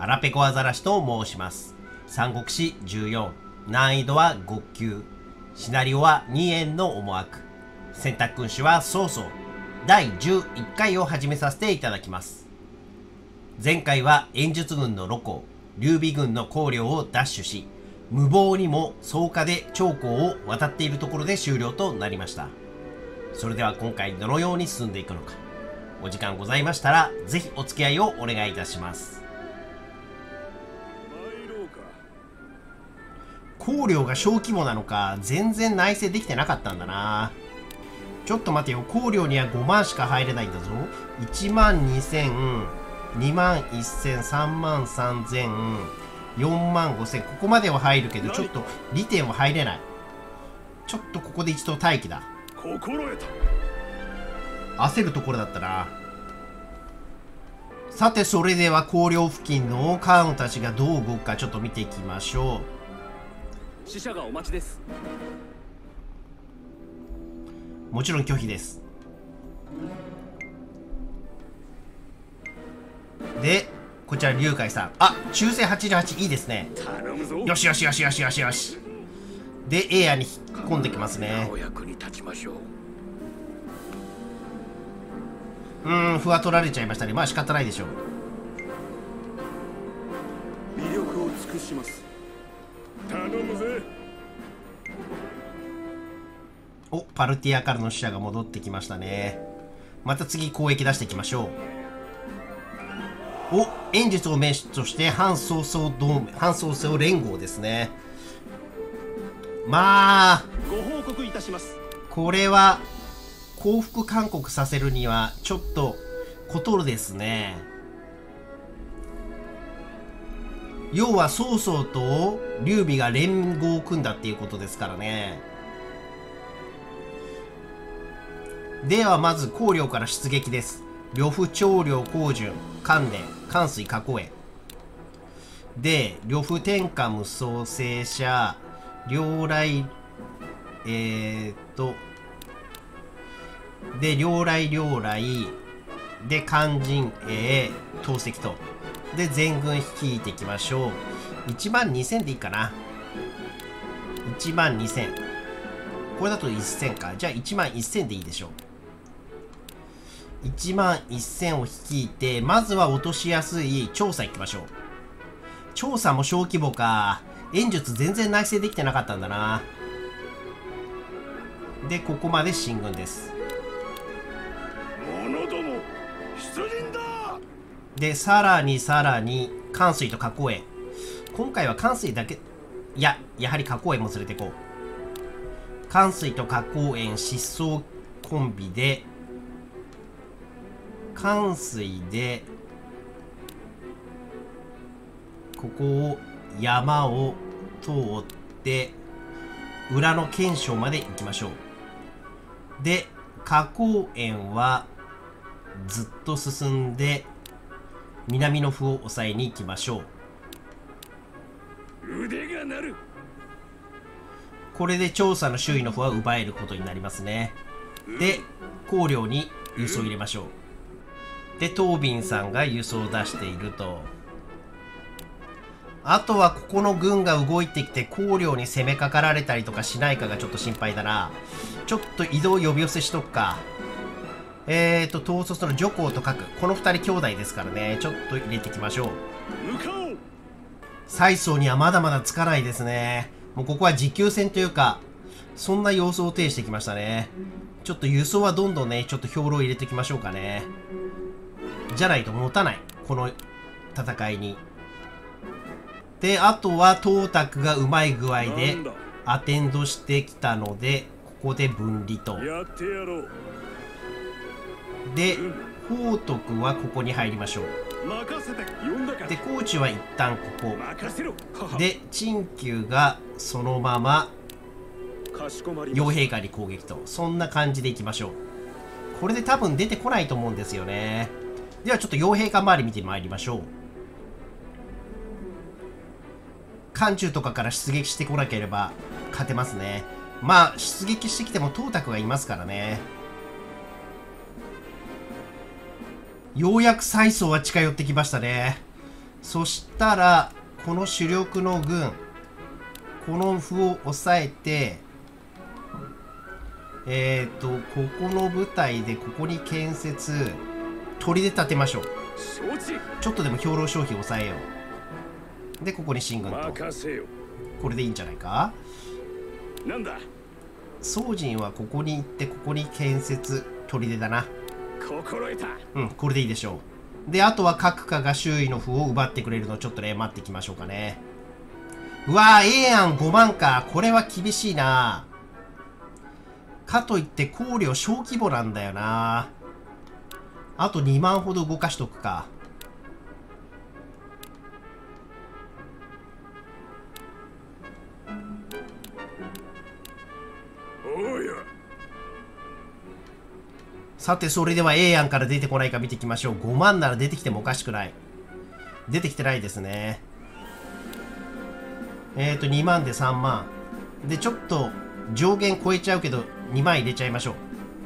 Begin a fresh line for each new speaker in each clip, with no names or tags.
腹ペコアザラシと申します。三国志14、難易度は5級、シナリオは2円の思惑、選択君主は曹操、第11回を始めさせていただきます。前回は燕術軍の露光、劉備軍の公領を奪取し、無謀にも草加で長江を渡っているところで終了となりました。それでは今回どのように進んでいくのか、お時間ございましたらぜひお付き合いをお願いいたします。公領が小規模なのか全然内政できてなかったんだな。ちょっと待てよ、公領には5万しか入れないんだぞ。1万2000、2万1000、3万3000、4万5000、ここまでは入るけどちょっと利点は入れない。ちょっとここで一度待機だ。
心得た。
焦るところだったな。さてそれでは公領付近のカーンたちがどう動くかちょっと見ていきましょう。
死者がお待ちです。
もちろん拒否です。でこちら龍海さん、あ、忠誠88いいですね。
頼むぞ。
よしよしよしよしよしよし。で A アに引っ込んできますね。
お役に立ちましょう。
歩は取られちゃいましたね。まあ仕方ないでしょう。
魅力を尽くします。頼むぜ。
お、パルティアからの死者が戻ってきましたね。また次攻撃出していきましょう。お、演術を名手として反曹操連合ですね。まあ
ご報告いたします。
これは降伏勧告させるにはちょっとことるですね。要は曹操と劉備が連合を組んだっていうことですからね。ではまず公領から出撃です。呂布、長領、高順、関連、関水、加古へ。で呂布、天下無双、正社、両来、で両来で勧進投石とで全軍率いていきましょう。1万2000でいいかな。1万2000、これだと1000か。じゃあ1万1000でいいでしょう。1万1000を率いてまずは落としやすい調査行きましょう。調査も小規模か。演術全然内政できてなかったんだな。でここまで進軍です。
者ども出陣だ。
でさらに関水と加古へ。今回は関水だけ、いややはり加古へも連れてこう。関水と加古へ失踪コンビで関水でここを山を通って裏の検証まで行きましょう。で加古園はずっと進んで南の歩を抑えに行きましょ
う。腕が鳴る。
これで調査の周囲の歩は奪えることになりますね。で公領に輸送入れましょう。で東斌さんが輸送を出していると。あとはここの軍が動いてきて公領に攻めかかられたりとかしないかがちょっと心配だな。ちょっと移動呼び寄せしとくか。統率の女皇と角、この2人兄弟ですからね。ちょっと入れていきましょう。蔡宗にはまだまだつかないですね。もうここは持久戦というかそんな様相を呈してきましたね。ちょっと輸送はどんどんねちょっと兵糧入れていきましょうかね。じゃないと持たないこの戦いに。であとは董卓がうまい具合でアテンドしてきたのでここで分離と。
やってやろう。
で宝徳はここに入りましょう。で高知は一旦ここで陳旧がそのまま傭兵下に攻撃と、そんな感じでいきましょう。これで多分出てこないと思うんですよね。ではちょっと傭兵下周り見てまいりましょう。漢中とかから出撃してこなければ勝てますね。まあ出撃してきても董卓がいますからね。ようやく蔡宗は近寄ってきましたね。 そしたらこの主力の軍、この歩を押さえて、ここの部隊でここに建設、砦建てましょう。ちょっとでも兵糧消費抑えよう。でここに進軍と、これでいいんじゃないか。
なんだ、
宗人はここに行ってここに建設、砦だな。
心得た。
うん、これでいいでしょう。であとは各家が周囲の歩を奪ってくれるのをちょっとね待っていきましょうかね。うわー、ええやん、5万か。これは厳しいな。かといって考慮小規模なんだよな。あと2万ほど動かしとくか。
おうや。
さてそれでは A 案から出てこないか見ていきましょう。5万なら出てきてもおかしくない。出てきてないですね。2万で3万でちょっと上限超えちゃうけど2万入れちゃいましょ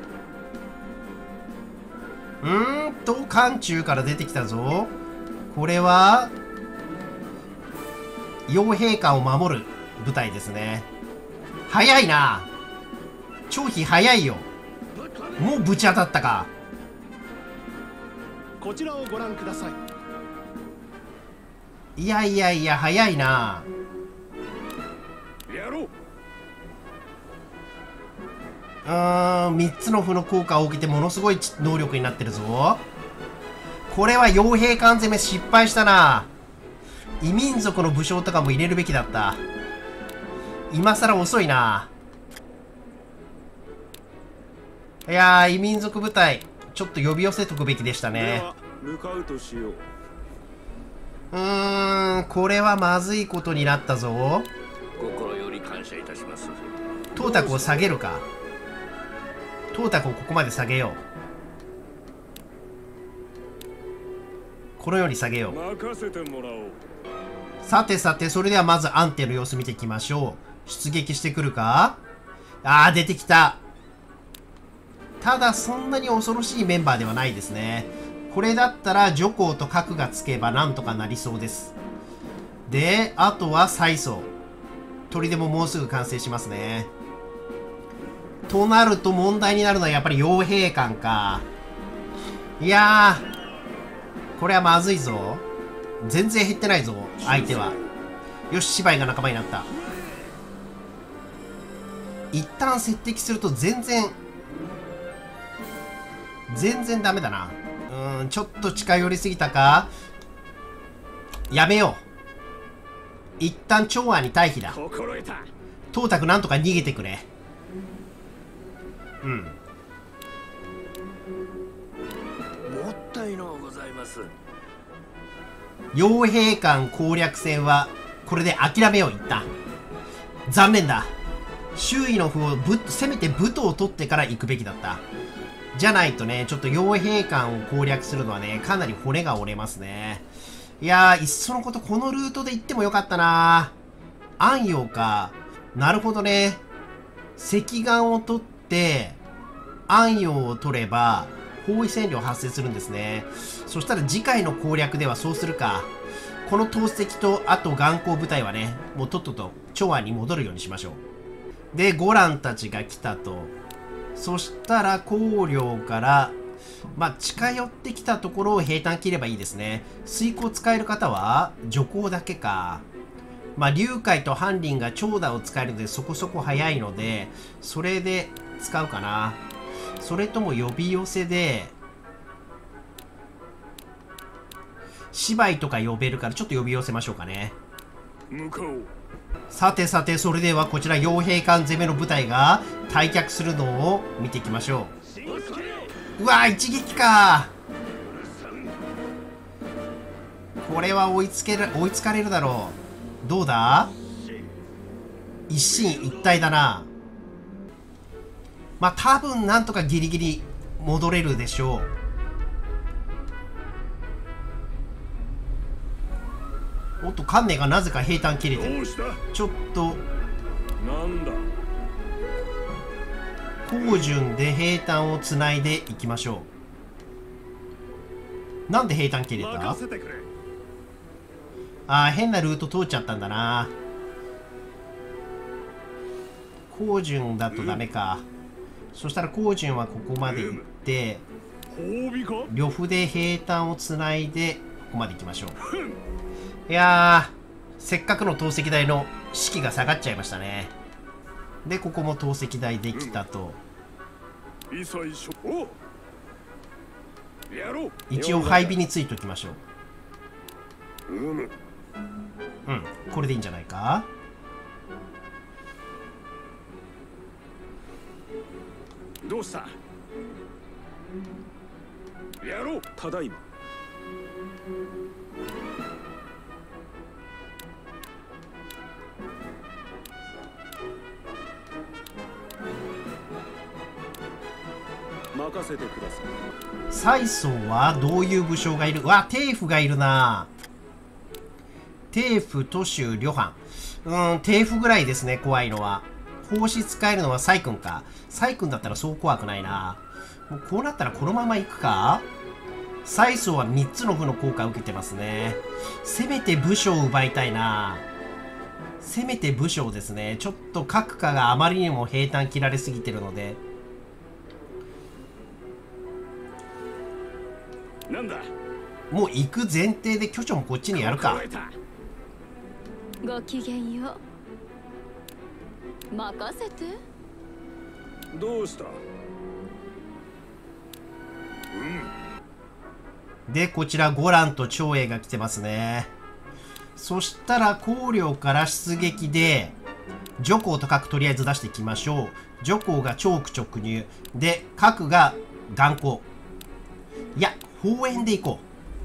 う。漢中から出てきたぞ。これは傭兵官を守る部隊ですね。早いな。張飛早いよ。もうぶち当たったか。
こちらをご覧ください。
いやいやいや早いな。
やろう。
3つの歩の効果を受けてものすごい能力になってるぞ。これは傭兵官攻め失敗したな。異民族の武将とかも入れるべきだった。今更遅いな。いやー、異民族部隊ちょっと呼び寄せとくべきでしたね。
向かうとしよう。
これはまずいことになったぞ。
心より感謝いたします。
董卓を下げるか。董卓をここまで下げよう。このように下げよう。
任せてもらおう。
さてさて、それではまず安定の様子見ていきましょう。出撃してくるか。あー、出てきた。ただそんなに恐ろしいメンバーではないですね。これだったら徐行と角がつけばなんとかなりそうです。であとは蔡宗、砦ももうすぐ完成しますね。となると問題になるのはやっぱり傭兵官か。いやー、これはまずいぞ。全然減ってないぞ相手は。よし、芝居が仲間になった。一旦接敵すると全然ダメだな。ちょっと近寄りすぎたか。やめよう。一旦長安に退避だ。董卓なんとか逃げてくれ。
もったいのうございます。
傭兵官攻略戦はこれで諦めよう。一旦残念だ。周囲の歩をせめて武都を取ってから行くべきだった。じゃないとね、ちょっと傭兵官を攻略するのはね、かなり骨が折れますね。いやー、いっそのことこのルートで行ってもよかったな。安陽か。なるほどね。石岩を取って安陽を取れば包囲戦力発生するんですね。そしたら次回の攻略ではそうするか。この投石とあと眼光部隊はね、もうとっとと長安に戻るようにしましょう。で五蘭たちが来たと。そしたら公領から近寄ってきたところを平坦切ればいいですね。水攻使える方は徐行だけか。龍海と翰林が長打を使えるのでそこそこ早いので、それで使うかな。それとも呼び寄せで芝居とか呼べるからちょっと呼び寄せましょうかね。
向かおう。
さてさて、それではこちら傭兵官攻めの部隊が退却するのを見ていきましょう。うわー、一撃か。これは追いつかれるだろう。どうだ。一進一退だな。多分なんとかギリギリ戻れるでしょう。おっと、観念がなぜか平坦切れてる。ちょっと
なんだ。
高順で平坦をつないでいきましょう。なんで平坦切れた。 ああ、変なルート通っちゃったんだな。高順だとダメか。そしたら高順はここまで行って、呂布で平坦をつないでここまで行きましょう。いやー、せっかくの投石台の士気が下がっちゃいましたね。でここも投石台できたと。一応配備についておきましょう。うん、これでいいんじゃないか。
どうした。やろう。ただいま。任せてください。
蔡宗はどういう武将がいる。わ、帝府がいるな。帝府、都州、旅藩。帝府ぐらいですね、怖いのは。奉仕使えるのは蔡君か。蔡君だったらそう怖くないな。もうこうなったらこのまま行くか。蔡宗は3つの負の効果を受けてますね。せめて武将を奪いたいな。せめて武将ですね。ちょっと各家があまりにも平坦切られすぎてるので。
なんだ。
もう行く前提で巨長もこっちにやるか。
ごきげんよう。任せて。
どうした。
でこちらゴランと長英が来てますね。そしたら公領から出撃で徐行と角とりあえず出していきましょう。徐行がチョーク直入で角が眼光。いや砲煙でいこ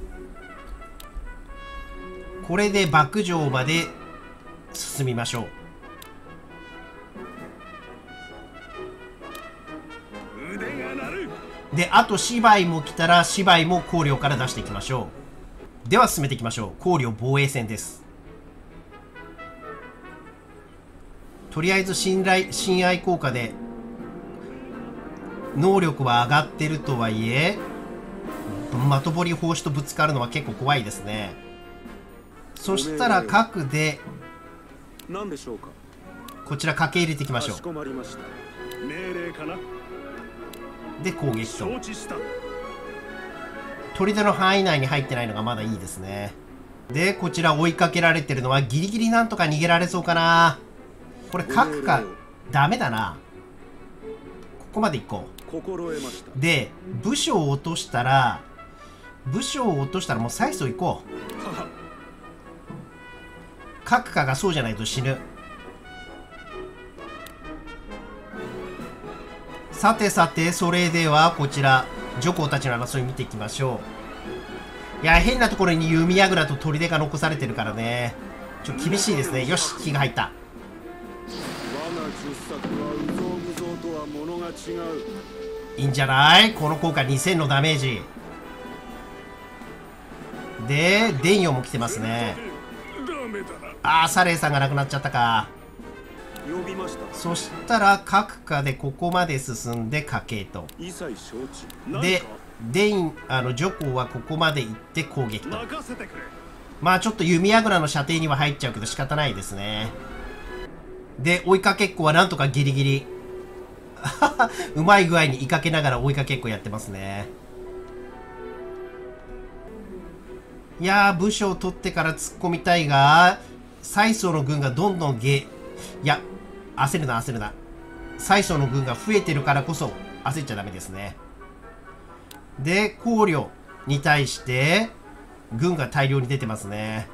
う。これで幕城まで進みましょ
う。腕が鳴る。
であと芝居も来たら芝居も公領から出していきましょう。では進めていきましょう。公領防衛戦です。とりあえず親愛効果で能力は上がってるとはいえ的彫り砲手とぶつかるのは結構怖いですね。そしたら角で
何でしょうか。
こちら駆け入れていきましょう。
かしこまりました。命令かな。
で攻撃と
承知した。
砦の範囲内に入ってないのがまだいいですね。でこちら追いかけられてるのはギリギリなんとか逃げられそうかな。これ角かダメだな。ここまで行こう。
心得ました。
で武将を落としたらもう蔡宗行こう。角かがそうじゃないと死ぬ。さてさてそれではこちら徐行たちの争い見ていきましょう。いや変なところに弓櫓と砦が残されてるからねちょっと厳しいですね。よし火が入った。
我が出作はうぞうむぞうとは物が違う。
いいんじゃない。この効果2000のダメージで電陽も来てますね。ああサレイさんが亡くなっちゃったか。
呼びました。
そしたら各家でここまで進んで家計と
一切承知。
で徐行はここまで行って攻撃と。
任せてくれ。
まあちょっと弓櫓の射程には入っちゃうけど仕方ないですね。で追いかけっこはなんとかギリギリうまい具合に追いかけながら追いかけっこやってますね。いやー武将を取ってから突っ込みたいが蔡宗の軍がどんどんいや焦るな蔡宗の軍が増えてるからこそ焦っちゃダメですね。で公領に対して軍が大量に出てますね。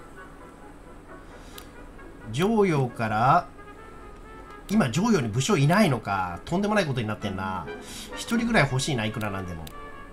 常陽から今常陽に武将いないのか。とんでもないことになってんな。一人ぐらい欲しいな、いくらなんでも。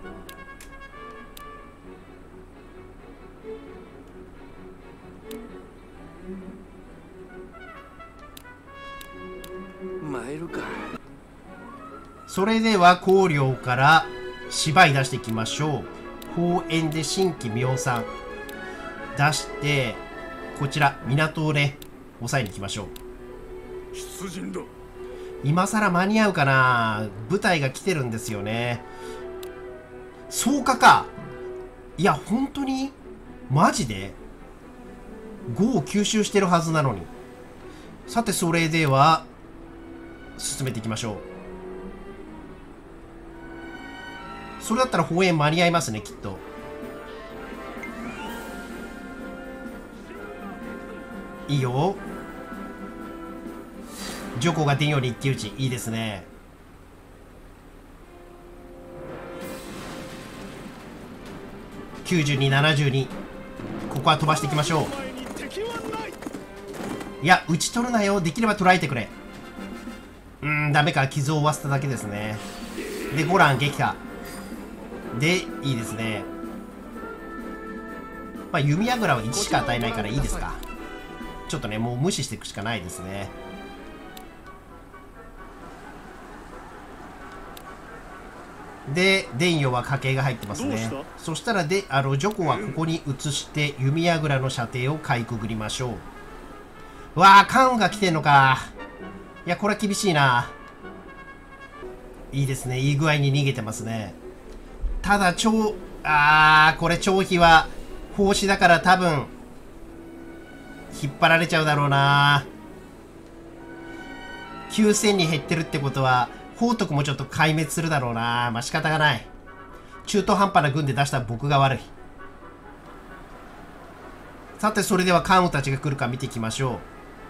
参るか。
それでは公領から芝居出していきましょう。砲煙で新規妙算出してこちら港をね抑えに行きましょう。
出陣だ。
今更間に合うかな。部隊が来てるんですよね。草加か。いや本当にマジで 5を吸収してるはずなのに。さて、それでは進めていきましょう。それだったら放映間に合いますね、きっと。いいよ。ジョコが電より一騎打ち、いいですね。92、72。ここは飛ばしていきましょう。いや、打ち取るなよ。できれば捉えてくれ。ダメか。傷を負わせただけですね。で、ゴラン撃破。で、いいですね。まあ、弓矢倉は1しか与えないからいいですか。ちょっとね、もう無視していくしかないですね。で、電与は家系が入ってますね。そしたらで、ジョコはここに移して弓矢倉の射程をかいくぐりましょう。わあ、カンが来てんのか。いや、これは厳しいな。いいですね。いい具合に逃げてますね。ただ、これ長飛は砲士だから多分引っ張られちゃうだろうな。9000に減ってるってことは宝徳もちょっと壊滅するだろうな。まあ仕方がない。中途半端な軍で出した僕が悪い。さて、それでは関羽たちが来るか見ていきましょう。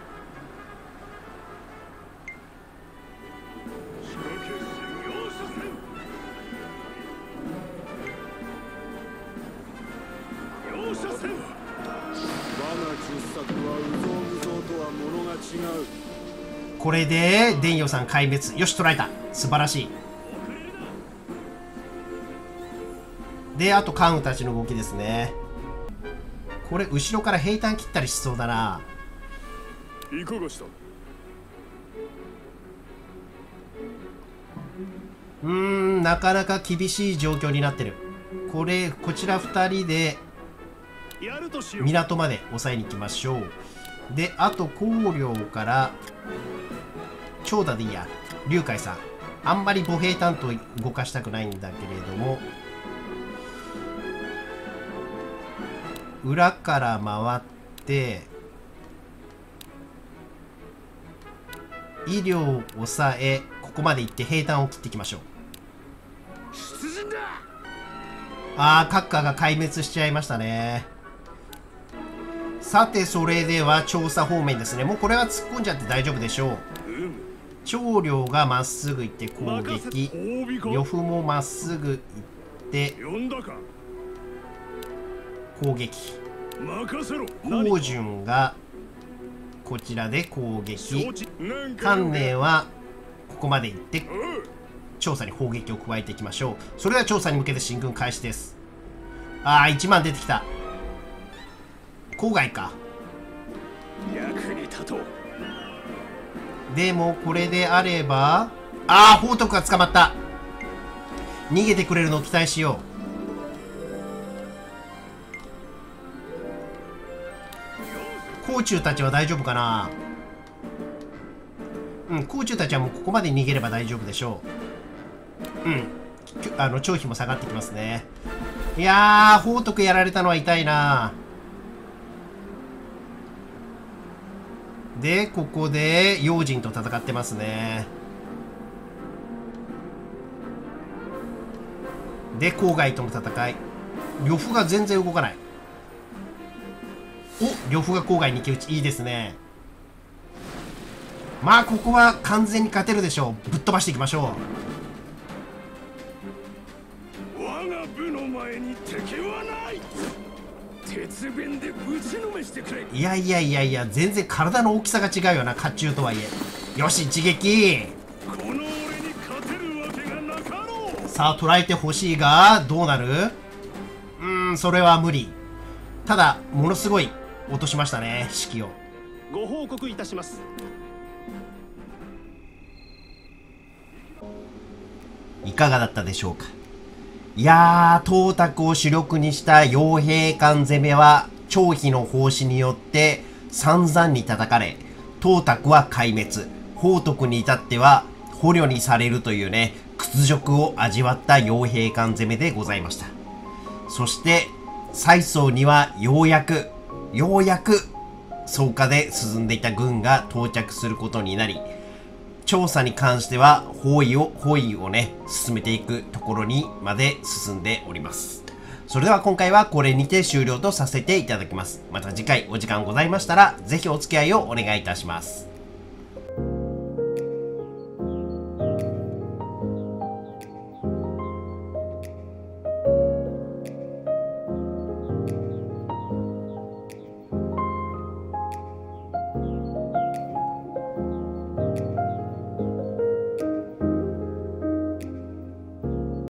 これで電与さん壊滅。よし、捕らえた。素晴らしい。で、あと関羽たちの動きですね。これ後ろから平坦切ったりしそうだな。
いかがした？
なかなか厳しい状況になってる。こちら2人で港まで抑えに行きましょう。で、あと公領から長田でいいや、龍海さん。あんまり歩兵担当動かしたくないんだけれども、裏から回って医療を抑え、ここまで行って兵隊を切っていきましょう。閣下が壊滅しちゃいましたね。さて、それでは調査方面ですね。もうこれは突っ込んじゃって大丈夫でしょう。長領がまっすぐ行って攻撃、呂布もまっすぐ行って攻撃、高順がこちらで攻撃、関寧はここまで行って調査に砲撃を加えていきましょう。それでは調査に向けて進軍開始です。1万出てきた。郊外か。
役に立とう。
でもこれであれば、宝徳が捕まった。逃げてくれるのを期待しよう。甲冑たちは大丈夫かな。甲冑たちはもうここまで逃げれば大丈夫でしょう。長飛も下がってきますね。いやー、宝徳やられたのは痛いな。で、ここで用心と戦ってますね。で、郊外との戦い。呂布が全然動かない。呂布が郊外に行き打ち。いいですね。まあ、ここは完全に勝てるでしょう。ぶっ飛ばしていきましょ
う。我が部の前に敵はない。鉄弁でぶちのめしてくれ。
いや、全然体の大きさが違うよな、甲冑とはいえ。よし、一撃。
この俺に勝てるわけがなかろう。
さあ、捉えてほしいが、どうなる？それは無理。ただ、ものすごい落としましたね、士気を。
ご報告いたします。
いかがだったでしょうか。いやー、董卓を主力にした傭兵艦攻めは、張飛の砲士によって散々に叩かれ、董卓は壊滅、宝徳に至っては捕虜にされるというね、屈辱を味わった傭兵艦攻めでございました。そして、蔡宗にはようやく草加で進んでいた軍が到着することになり、調査に関しては包囲をね、進めていくところにまで進んでおります。それでは今回はこれにて終了とさせていただきます。また次回お時間ございましたら、ぜひお付き合いをお願いいたします。